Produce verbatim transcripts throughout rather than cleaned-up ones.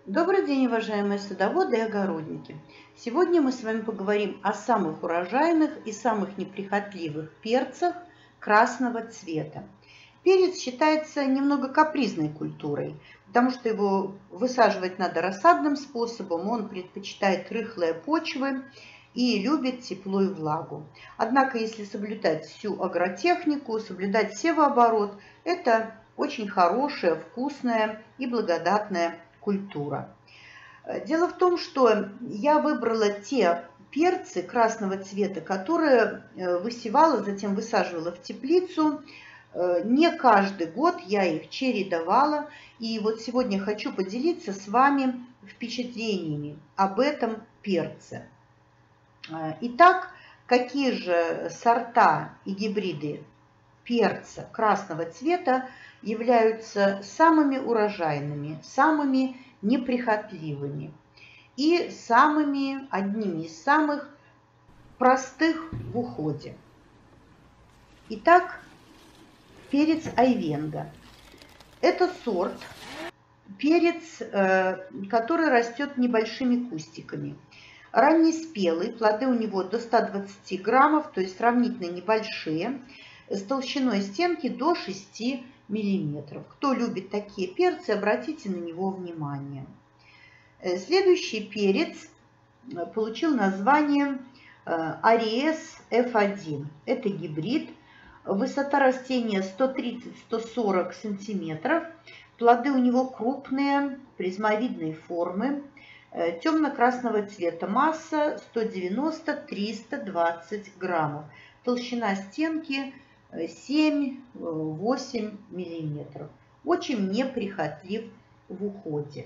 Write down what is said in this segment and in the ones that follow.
Добрый день, уважаемые садоводы и огородники! Сегодня мы с вами поговорим о самых урожайных и самых неприхотливых перцах красного цвета. Перец считается немного капризной культурой, потому что его высаживать надо рассадным способом, он предпочитает рыхлые почвы и любит тепло и влагу. Однако, если соблюдать всю агротехнику, соблюдать севооборот, это очень хорошая, вкусная и благодатная культура. Дело в том, что я выбрала те перцы красного цвета, которые высевала, затем высаживала в теплицу. Не каждый год я их чередовала. И вот сегодня хочу поделиться с вами впечатлениями об этом перце. Итак, какие же сорта и гибриды перца красного цвета являются самыми урожайными, самыми неприхотливыми и самыми, одними из самых простых в уходе. Итак, перец Айвенго. Это сорт, перец, который растет небольшими кустиками. Раннеспелый, плоды у него до ста двадцати граммов, то есть сравнительно небольшие, с толщиной стенки до шести миллиметров. Кто любит такие перцы, обратите на него внимание. Следующий перец получил название Ариес эф один. Это гибрид. Высота растения сто тридцать — сто сорок сантиметров. Плоды у него крупные, призмовидной формы, темно-красного цвета. Масса сто девяносто — триста двадцать граммов. Толщина стенки семь — восемь миллиметров. Очень неприхотлив в уходе.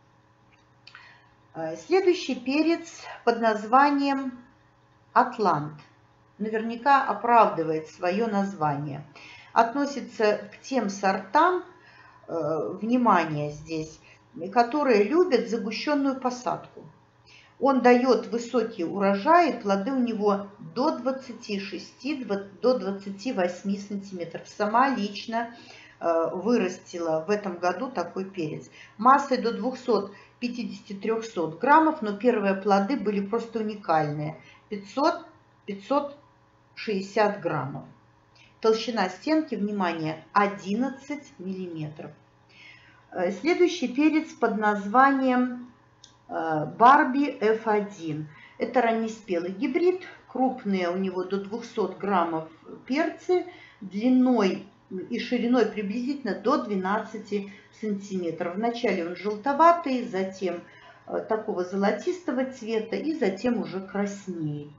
Следующий перец под названием Атлант. Наверняка оправдывает свое название. Относится к тем сортам, внимание здесь, которые любят загущенную посадку. Он дает высокие урожаи, плоды у него до двадцати шести — до двадцати восьми сантиметров. Сама лично вырастила в этом году такой перец. Массой до двухсот пятидесяти — трёхсот граммов, но первые плоды были просто уникальные. пятьсот — пятьсот шестьдесят граммов. Толщина стенки, внимание, одиннадцать миллиметров. Следующий перец под названием Барби эф один. Это раннеспелый гибрид. Крупные у него до двухсот граммов перцы, длиной и шириной приблизительно до двенадцати сантиметров. Вначале он желтоватый, затем такого золотистого цвета и затем уже краснеет.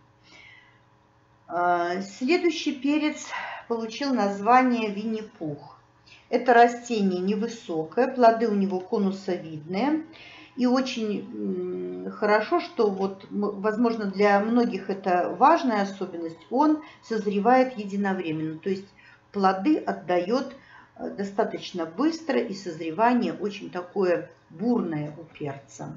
Следующий перец получил название Винни-Пух. Это растение невысокое, плоды у него конусовидные. И очень хорошо, что вот, возможно, для многих это важная особенность, он созревает единовременно. То есть плоды отдает достаточно быстро, и созревание очень такое бурное у перца.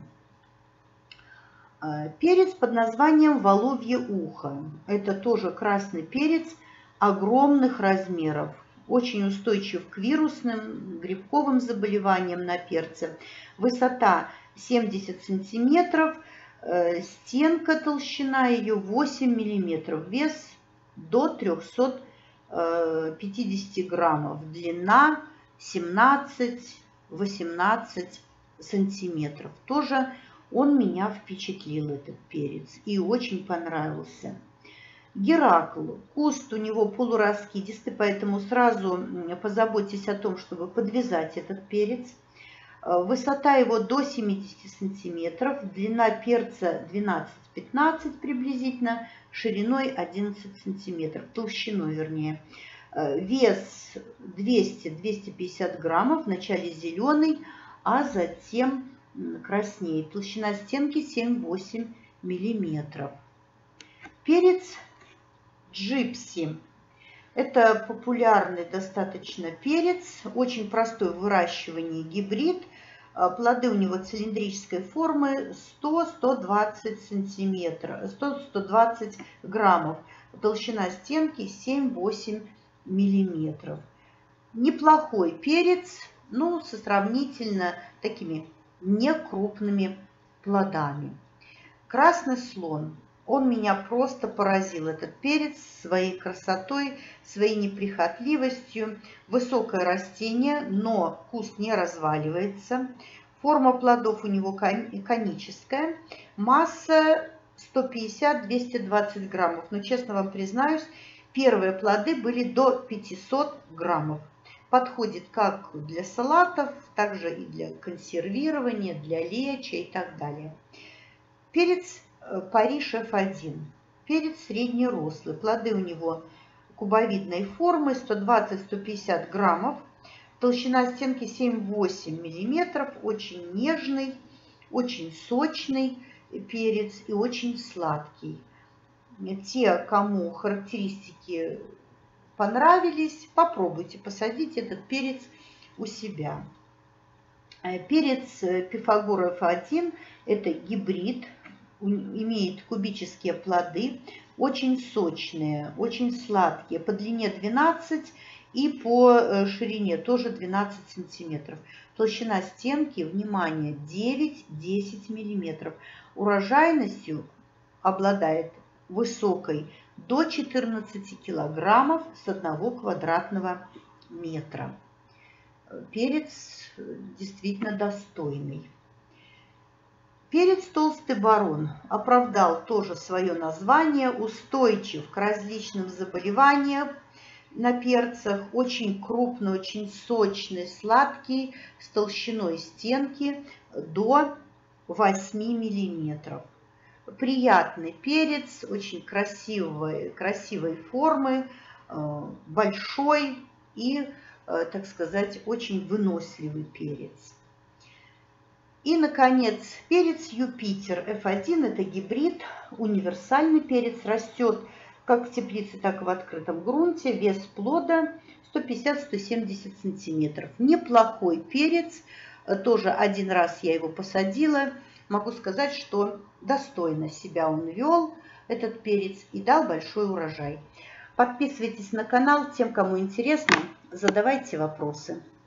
Перец под названием Воловье ухо. Это тоже красный перец огромных размеров. Очень устойчив к вирусным, грибковым заболеваниям на перце. Высота семьдесят сантиметров, стенка, толщина ее восемь миллиметров, вес до трёхсот пятидесяти граммов, длина семнадцать — восемнадцать сантиметров. Тоже он меня впечатлил, этот перец, и очень понравился. Геракл. Куст у него полураскидистый, поэтому сразу позаботьтесь о том, чтобы подвязать этот перец. Высота его до семидесяти сантиметров, длина перца двенадцать — пятнадцать приблизительно, шириной одиннадцать сантиметров, толщиной вернее. Вес двести — двести пятьдесят граммов, вначале зеленый, а затем краснеет. Толщина стенки семь — восемь миллиметров. Перец Джипси. Это популярный достаточно перец, очень простой в выращивании гибрид. Плоды у него цилиндрической формы, сто — сто двадцать сантиметров, сто — сто двадцать граммов. Толщина стенки семь — восемь миллиметров. Неплохой перец, ну, со сравнительно такими не крупными плодами. Красный слон. Он меня просто поразил, этот перец, своей красотой, своей неприхотливостью. Высокое растение, но куст не разваливается. Форма плодов у него коническая. Масса сто пятьдесят — двести двадцать граммов. Но, честно вам признаюсь, первые плоды были до пятисот граммов. Подходит как для салатов, также и для консервирования, для леча и так далее. Перец Париж эф один. Перец среднерослый. Плоды у него кубовидной формы, сто двадцать — сто пятьдесят граммов. Толщина стенки семь — восемь миллиметров. Очень нежный, очень сочный перец и очень сладкий. Те, кому характеристики понравились, попробуйте посадить этот перец у себя. Перец Пифагор эф один – это гибрид, имеет кубические плоды, очень сочные, очень сладкие, по длине двенадцать и по ширине тоже двенадцать сантиметров. Толщина стенки, внимание, девять — десять миллиметров. Урожайностью обладает высокой, до четырнадцати килограммов с одного квадратного метра. Перец действительно достойный. Перец толстый барон оправдал тоже свое название, устойчив к различным заболеваниям на перцах, очень крупный, очень сочный, сладкий, с толщиной стенки до восьми миллиметров. Приятный перец, очень красивой, красивой формы, большой и, так сказать, очень выносливый перец. И, наконец, перец Юпитер эф один – это гибрид, универсальный перец, растет как в теплице, так и в открытом грунте. Вес плода сто пятьдесят — сто семьдесят сантиметров. Неплохой перец, тоже один раз я его посадила. Могу сказать, что достойно себя он вел, этот перец, и дал большой урожай. Подписывайтесь на канал, тем, кому интересно, задавайте вопросы.